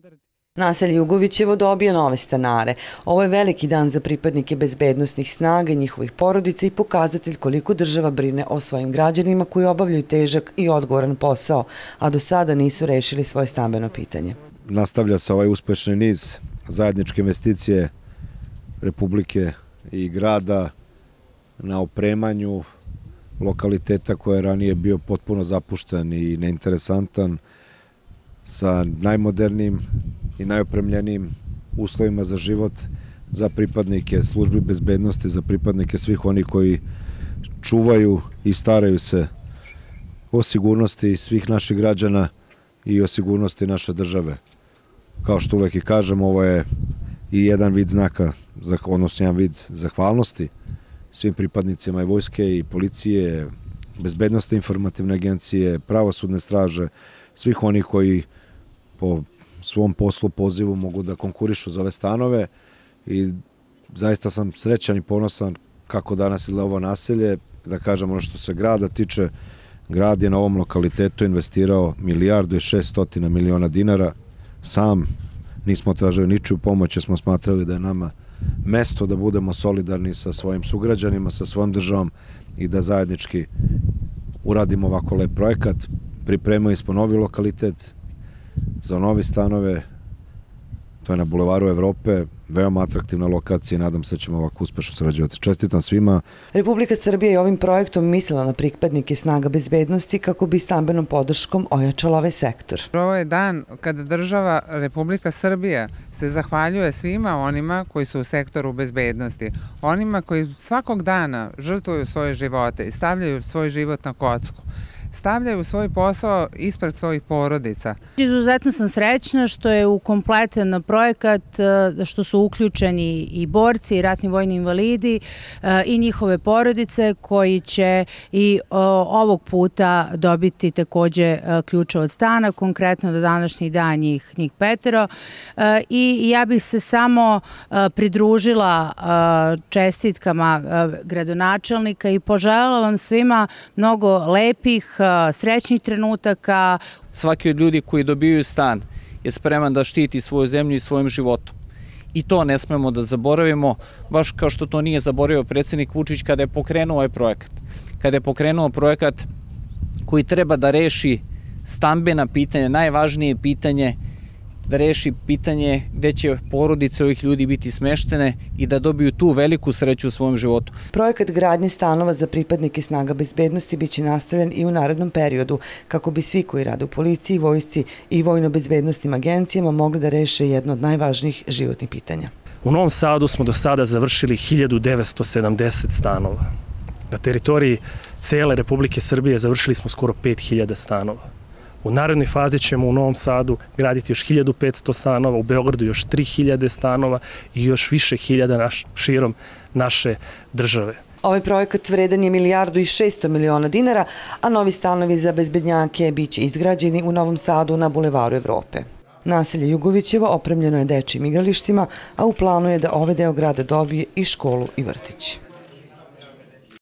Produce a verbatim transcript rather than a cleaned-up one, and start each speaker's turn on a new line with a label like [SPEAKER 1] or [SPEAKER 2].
[SPEAKER 1] Naselje Jugovićevo dobija nove stanare. Ovo je veliki dan za pripadnike bezbednosnih snaga i njihovih porodica i pokazatelj koliko država brine o svojim građanima koji obavljaju težak i odgovoran posao, a do sada nisu rešili svoje stambeno pitanje.
[SPEAKER 2] Nastavlja se ovaj uspešni niz zajedničke investicije Republike i grada na opremanju lokaliteta koji je ranije bio potpuno zapušten i neinteresantan, sa najmodernijim i najopremljenijim uslovima za život za pripadnike službi bezbednosti, za pripadnike svih onih koji čuvaju i staraju se o sigurnosti svih naših građana i o sigurnosti naše države. Kao što uvek i kažem, ovo je i jedan vid znaka, odnosno jedan vid zahvalnosti svim pripadnicima i vojske i policije, bezbednostne informativne agencije, pravosudne straže, svih onih koji po svom poslu, pozivu mogu da konkurišu za ove stanove i zaista sam srećan i ponosan kako danas izgleda ovo naselje. Da kažem ono što se grada tiče, grad je na ovom lokalitetu investirao milijardu i šeststotina miliona dinara. Sam nismo tražili ničiju pomoć, jer smo smatrali da je nama mesto da budemo solidarni sa svojim sugrađanima, sa svojom državom i da zajednički uradimo ovako lep projekat. Pripremili smo novi lokalitet za nove stanove, to je na Bulevaru Evrope, veoma atraktivna lokacija i nadam se da ćemo ovako uspešno sarađivati. Čestitam svima.
[SPEAKER 1] Republika Srbija je ovim projektom mislila na pripadnike snaga bezbednosti kako bi stambenom podrškom ojačala ovaj sektor.
[SPEAKER 3] Ovo je dan kada država Republika Srbija se zahvaljuje svima onima koji su u sektoru bezbednosti, onima koji svakog dana žrtvuju svoje živote i stavljaju svoj život na kocku. Stavljaju svoj posao ispred svojih porodica.
[SPEAKER 4] Izuzetno sam srećna što je u kompletan projekat, što su uključeni i borci i ratni vojni invalidi i njihove porodice koji će i ovog puta dobiti takođe ključe od stana, konkretno do današnjih dana njih, njih petero. I ja bih se samo pridružila čestitkama gradonačelnika i poželjela vam svima mnogo lepih, srećnih trenutaka.
[SPEAKER 5] Svaki od ljudi koji dobijaju stan je spreman da štiti svoju zemlju i svojim životom. I to ne smemo da zaboravimo, baš kao što to nije zaboravio predsjednik Vučić kada je pokrenuo ovaj projekat. Kada je pokrenuo projekat koji treba da reši stambena pitanja, najvažnije pitanje, da reši pitanje gde će porodice ovih ljudi biti smeštene i da dobiju tu veliku sreću u svom životu.
[SPEAKER 1] Projekat gradnje stanova za pripadnike snaga bezbednosti biće nastavljen i u narednom periodu kako bi svi koji rade u policiji, vojsci i vojno-bezbednostnim agencijama mogli da reše jedno od najvažnijih životnih pitanja.
[SPEAKER 6] U Novom Sadu smo do sada završili hiljadu devetsto sedamdeset stanova. Na teritoriji cele Republike Srbije završili smo skoro pet hiljada stanova. U narednoj fazi ćemo u Novom Sadu graditi još hiljadu petsto stanova, u Beogradu još tri hiljade stanova i još više hiljada širom naše države.
[SPEAKER 1] Ovaj projekat vredan je milijardu i šesto miliona dinara, a novi stanovi za bezbednjake biće izgrađeni u Novom Sadu na Bulevaru Evrope. Naselje Jugovićevo opremljeno je dečijim igralištima, a u planu je da ovaj deo grada dobije i školu i vrtić.